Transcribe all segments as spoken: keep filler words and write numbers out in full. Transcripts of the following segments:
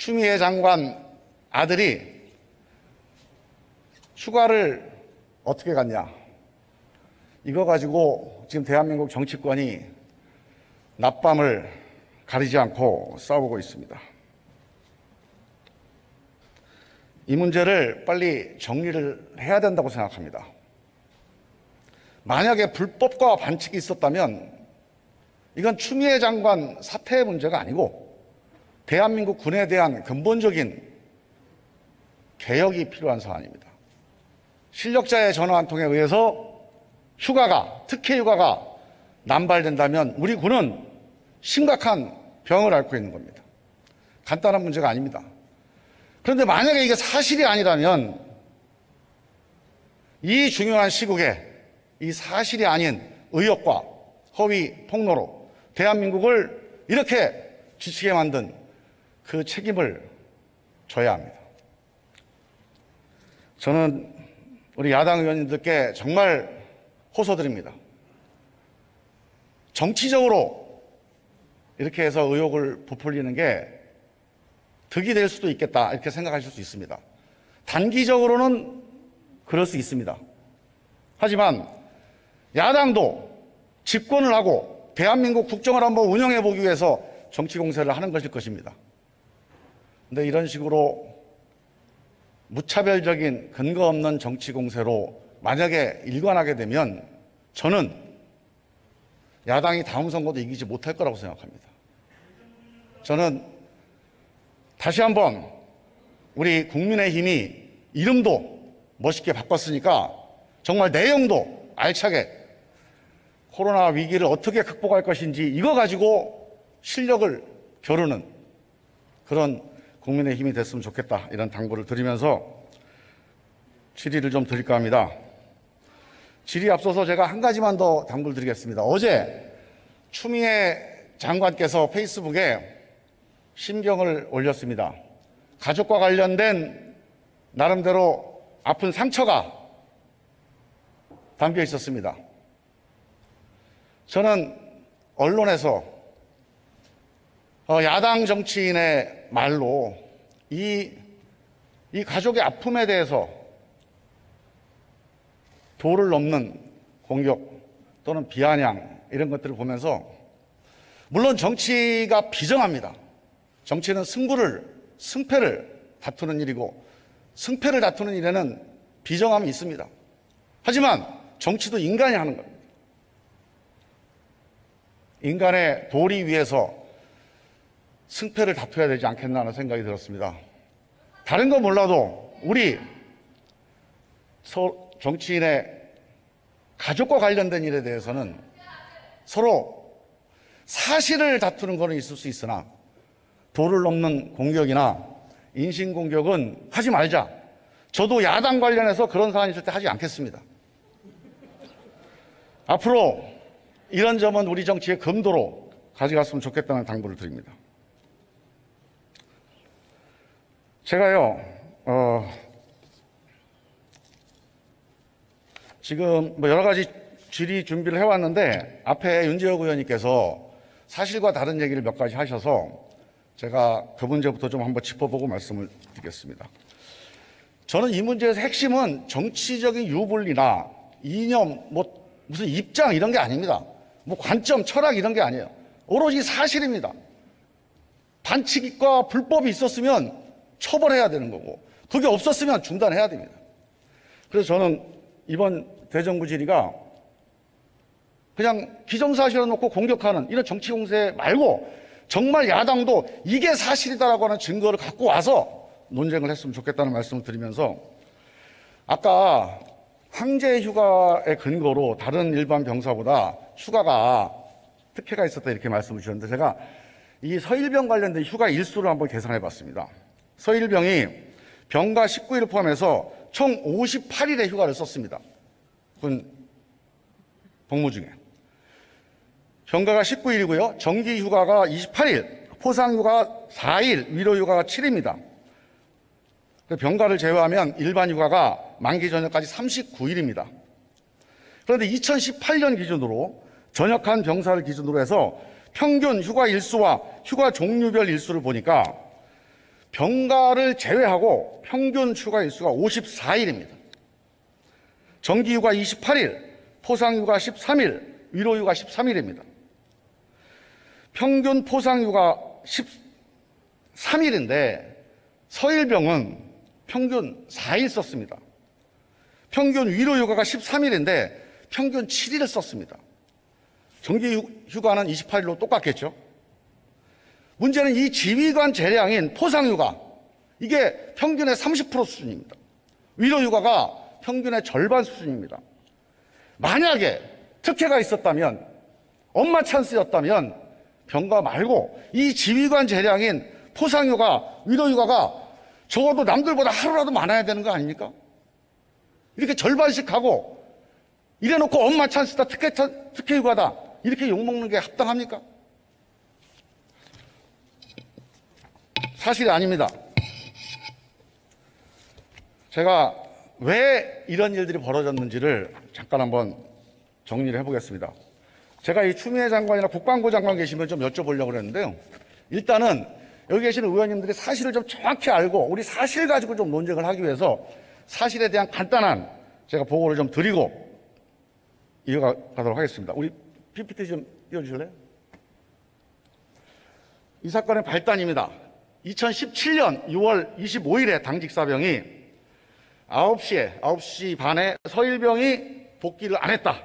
추미애 장관 아들이 휴가를 어떻게 갔냐. 이거 가지고 지금 대한민국 정치권이 낮밤을 가리지 않고 싸우고 있습니다. 이 문제를 빨리 정리를 해야 된다고 생각합니다. 만약에 불법과 반칙이 있었다면 이건 추미애 장관 사퇴의 문제가 아니고 대한민국 군에 대한 근본적인 개혁이 필요한 사안입니다. 실력자의 전화 한 통에 의해서 휴가가, 특혜 휴가가 남발된다면 우리 군은 심각한 병을 앓고 있는 겁니다. 간단한 문제가 아닙니다. 그런데 만약에 이게 사실이 아니라면 이 중요한 시국에 이 사실이 아닌 의혹과 허위 폭로로 대한민국을 이렇게 지치게 만든 그 책임을 져야 합니다. 저는 우리 야당 의원님들께 정말 호소드립니다. 정치적으로 이렇게 해서 의혹을 부풀리는 게 득이 될 수도 있겠다 이렇게 생각하실 수 있습니다. 단기적으로는 그럴 수 있습니다. 하지만 야당도 집권을 하고 대한민국 국정을 한번 운영해 보기 위해서 정치 공세를 하는 것일 것입니다. 그런데 이런 식으로 무차별적인 근거 없는 정치 공세로 만약에 일관하게 되면 저는 야당이 다음 선거도 이기지 못할 거라고 생각합니다. 저는 다시 한번 우리 국민의힘이 이름도 멋있게 바꿨으니까 정말 내용도 알차게 코로나 위기를 어떻게 극복할 것인지 이거 가지고 실력을 겨루는 그런 국민의힘이 됐으면 좋겠다 이런 당부를 드리면서 질의를 좀 드릴까 합니다. 질의 앞서서 제가 한 가지만 더 당부를 드리겠습니다. 어제 추미애 장관께서 페이스북에 심경을 올렸습니다. 가족과 관련된 나름대로 아픈 상처가 담겨 있었습니다. 저는 언론에서 야당 정치인의 말로 이, 이 가족의 아픔에 대해서 도를 넘는 공격 또는 비아냥 이런 것들을 보면서 물론 정치가 비정합니다. 정치는 승부를, 승패를 다투는 일이고 승패를 다투는 일에는 비정함이 있습니다. 하지만 정치도 인간이 하는 겁니다. 인간의 도리 위해서 승패를 다투어야 되지 않겠나 하는 생각이 들었습니다. 다른 건 몰라도 우리 정치인의 가족과 관련된 일에 대해서는 서로 사실을 다투는 것은 있을 수 있으나 도를 넘는 공격이나 인신공격은 하지 말자. 저도 야당 관련해서 그런 사안이 있을 때 하지 않겠습니다. 앞으로 이런 점은 우리 정치의 금도로 가져갔으면 좋겠다는 당부를 드립니다. 제가요, 어, 지금 뭐 여러 가지 질의 준비를 해왔는데 앞에 윤재혁 의원님께서 사실과 다른 얘기를 몇 가지 하셔서 제가 그 문제부터 좀 한번 짚어보고 말씀을 드리겠습니다. 저는 이 문제에서 핵심은 정치적인 유불리나 이념, 뭐 무슨 입장 이런 게 아닙니다. 뭐 관점, 철학 이런 게 아니에요. 오로지 사실입니다. 반칙과 불법이 있었으면 처벌해야 되는 거고 그게 없었으면 중단해야 됩니다. 그래서 저는 이번 대정부 질의가 그냥 기정사실을 놓고 공격하는 이런 정치 공세 말고 정말 야당도 이게 사실이다라고 하는 증거를 갖고 와서 논쟁을 했으면 좋겠다는 말씀을 드리면서 아까 황제 휴가의 근거로 다른 일반 병사보다 휴가가 특혜가 있었다 이렇게 말씀을 주셨는데 제가 이 서일병 관련된 휴가 일수를 한번 계산해 봤습니다. 서일병이 병가 십구 일을 포함해서 총 오십팔 일의 휴가를 썼습니다. 군 복무 중에. 병가가 십구 일이고요. 정기 휴가가 이십팔 일, 포상 휴가가 사 일, 위로 휴가가 칠 일입니다. 병가를 제외하면 일반 휴가가 만기 전역까지 삼십구 일입니다. 그런데 이천십팔 년 기준으로 전역한 병사를 기준으로 해서 평균 휴가 일수와 휴가 종류별 일수를 보니까 병가를 제외하고 평균 휴가 일수가 오십사 일입니다. 정기휴가 이십팔 일, 포상휴가 십삼 일, 위로휴가 십삼 일입니다. 평균 포상휴가 십삼 일인데 서일병은 평균 사 일 썼습니다. 평균 위로휴가가 십삼 일인데 평균 칠 일을 썼습니다. 정기휴가는 이십팔 일로 똑같겠죠. 문제는 이 지휘관 재량인 포상휴가, 이게 평균의 삼십 퍼센트 수준입니다. 위로휴가가 평균의 절반 수준입니다. 만약에 특혜가 있었다면, 엄마 찬스였다면 병가 말고 이 지휘관 재량인 포상휴가, 위로휴가가 적어도 남들보다 하루라도 많아야 되는 거 아닙니까? 이렇게 절반씩 하고 이래놓고 엄마 찬스다, 특혜, 특혜휴가다 이렇게 욕먹는 게 합당합니까? 사실이 아닙니다. 제가 왜 이런 일들이 벌어졌는지를 잠깐 한번 정리를 해보겠습니다. 제가 이 추미애 장관이나 국방부 장관 계시면 좀 여쭤보려고 그랬는데요. 일단은 여기 계시는 의원님들이 사실을 좀 정확히 알고 우리 사실 가지고 좀 논쟁을 하기 위해서 사실에 대한 간단한 제가 보고를 좀 드리고 이어가도록 하겠습니다. 우리 피피티 좀 띄워주실래요? 이 사건의 발단입니다. 이천십칠 년 유월 이십오일에 당직 사병이 아홉 시에, 아홉 시 반에 서일병이 복귀를 안 했다.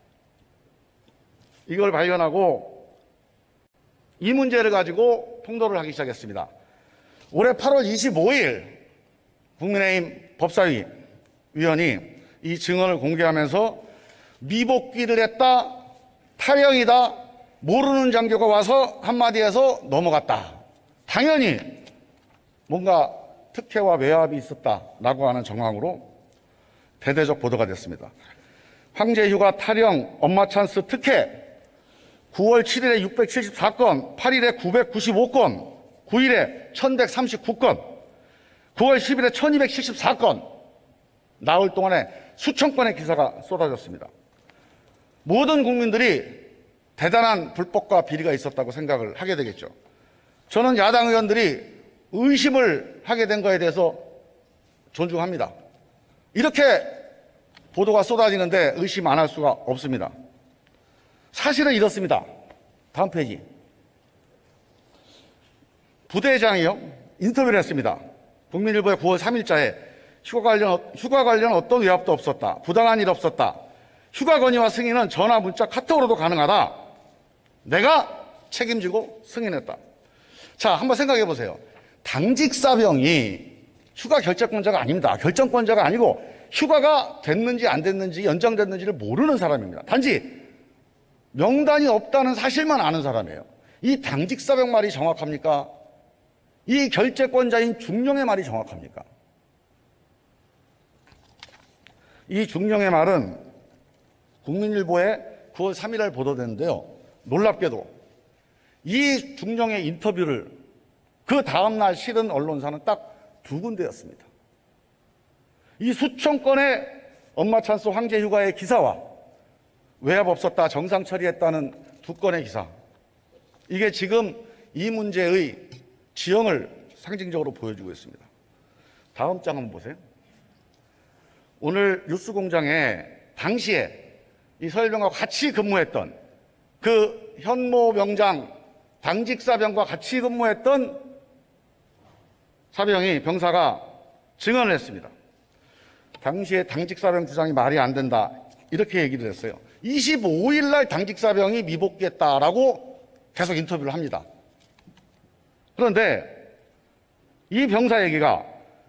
이걸 발견하고 이 문제를 가지고 통도를 하기 시작했습니다. 올해 팔월 이십오일 국민의힘 법사위 위원이 이 증언을 공개하면서 미복귀를 했다, 탈영이다, 모르는 장교가 와서 한마디에서 넘어갔다. 당연히 뭔가 특혜와 외압이 있었다라고 하는 정황으로 대대적 보도가 됐습니다. 황제휴가, 탈영, 엄마 찬스 특혜 구월 칠일에 육백칠십사 건, 팔일에 구백구십오 건, 구일에 천백삼십구 건, 구월 십일에 천이백칠십사 건, 나흘 동안에 수천 건의 기사가 쏟아졌습니다. 모든 국민들이 대단한 불법과 비리가 있었다고 생각을 하게 되겠죠. 저는 야당 의원들이 의심을 하게 된 거에 대해서 존중합니다. 이렇게 보도가 쏟아지는데 의심 안 할 수가 없습니다. 사실은 이렇습니다. 다음 페이지. 부대장이요, 인터뷰를 했습니다. 국민일보의 구월 삼일자에 휴가 관련, 휴가 관련 어떤 외압도 없었다. 부당한 일 없었다. 휴가 건의와 승인은 전화, 문자, 카톡으로도 가능하다. 내가 책임지고 승인했다. 자, 한번 생각해 보세요. 당직사병이 휴가 결정권자가 아닙니다. 결정권자가 아니고 휴가가 됐는지 안 됐는지 연장됐는지를 모르는 사람입니다. 단지 명단이 없다는 사실만 아는 사람이에요. 이 당직사병 말이 정확합니까? 이 결재권자인 중령의 말이 정확합니까? 이 중령의 말은 국민일보에 구월 삼일날 보도됐는데요. 놀랍게도 이 중령의 인터뷰를 그 다음날 실은 언론사는 딱 두 군데였습니다. 이 수천 건의 엄마 찬스 황제 휴가의 기사와 외압 없었다, 정상 처리했다는 두 건의 기사. 이게 지금 이 문제의 지형을 상징적으로 보여주고 있습니다. 다음 장 한번 보세요. 오늘 뉴스공장에 당시에 이 서일병과 같이 근무했던 그 현모 병장 당직사병과 같이 근무했던 사병이, 병사가 증언을 했습니다. 당시에 당직사병 주장이 말이 안 된다, 이렇게 얘기를 했어요. 이십오일날 당직사병이 미복귀했다라고 계속 인터뷰를 합니다. 그런데 이 병사 얘기가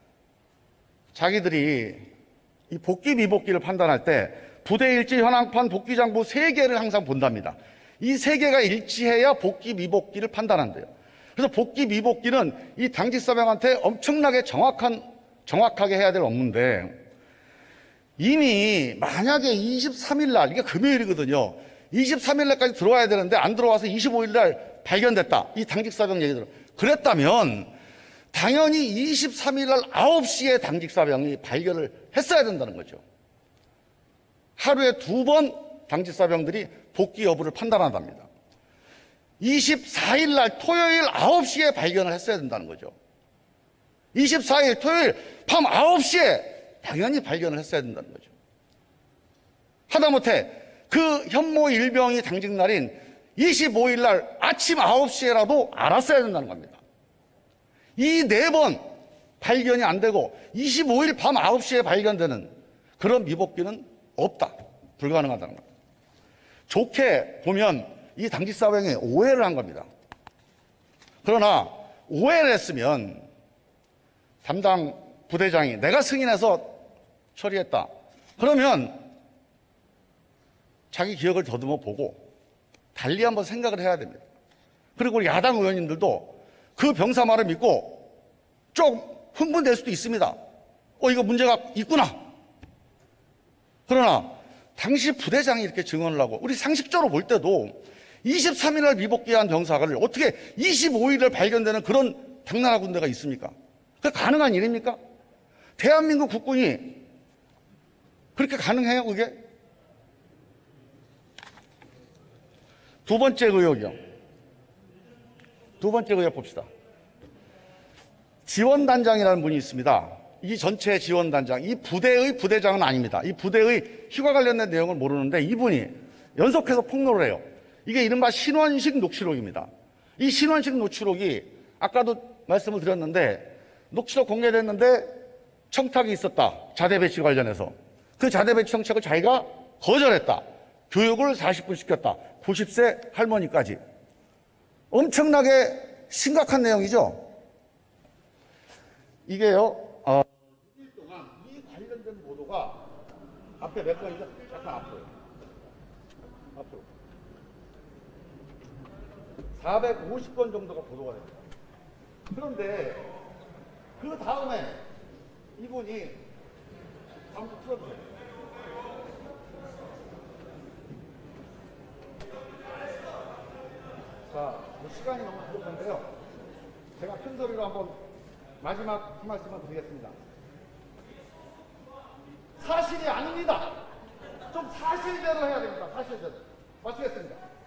자기들이 이 복귀 미복귀를 판단할 때 부대 일지, 현황판, 복귀장부 세 개를 항상 본답니다. 이 세 개가 일치해야 복귀 미복귀를 판단한대요. 그래서 복귀 미복귀는 이 당직사병한테 엄청나게 정확한, 정확하게 해야 될 업무인데, 이미 만약에 이십삼일날, 이게 금요일이거든요. 이십삼일날까지 들어와야 되는데 안 들어와서 이십오일날 발견됐다. 이 당직사병 얘기들은. 그랬다면 당연히 이십삼일날 아홉 시에 당직사병이 발견을 했어야 된다는 거죠. 하루에 두 번 당직사병들이 복귀 여부를 판단한답니다. 이십사일날 토요일 아홉 시에 발견을 했어야 된다는 거죠. 이십사 일 토요일 밤 아홉 시에 당연히 발견을 했어야 된다는 거죠. 하다못해 그 현모 일병이 당직 날인 이십오 일 날 아침 아홉 시에라도 알았어야 된다는 겁니다. 이 네 번 발견이 안 되고 이십오 일 밤 아홉 시에 발견되는 그런 미복귀는 없다. 불가능하다는 겁니다. 좋게 보면 이 당직사병이 오해를 한 겁니다. 그러나 오해를 했으면 담당 부대장이 내가 승인해서 처리했다. 그러면 자기 기억을 더듬어 보고 달리 한번 생각을 해야 됩니다. 그리고 우리 야당 의원님들도 그 병사 말을 믿고 좀 흥분될 수도 있습니다. 어, 이거 문제가 있구나. 그러나 당시 부대장이 이렇게 증언을 하고 우리 상식적으로 볼 때도 이십삼 일 날 미복귀한 병사를 어떻게 이십오 일에 발견되는 그런 당나라 군대가 있습니까? 그게 가능한 일입니까? 대한민국 국군이 그렇게 가능해요, 그게? 두 번째 의혹이요. 두 번째 의혹 봅시다. 지원단장이라는 분이 있습니다. 이 전체 지원단장, 이 부대의 부대장은 아닙니다. 이 부대의 휴가 관련된 내용을 모르는데 이분이 연속해서 폭로를 해요. 이게 이른바 신원식 녹취록입니다. 이 신원식 녹취록이 아까도 말씀을 드렸는데 녹취록 공개됐는데 청탁이 있었다. 자대 배치 관련해서. 그 자대 배치 청탁을 자기가 거절했다. 교육을 사십 분 시켰다. 구십 세 할머니까지. 엄청나게 심각한 내용이죠. 이게요, 어, 일 동안 이 관련된 보도가 앞에 몇 건이죠? 잠깐 앞으로. 앞으로. 사백오십 건 정도가 보도가 됩니다. 그런데 그 다음에 이분이 다음부터 틀어주세요. 자, 뭐 시간이 너무 부족한데요. 제가 큰 소리로 한번 마지막 한 말씀을 드리겠습니다. 사실이 아닙니다. 좀 사실대로 해야 됩니다. 사실대로. 마치겠습니다.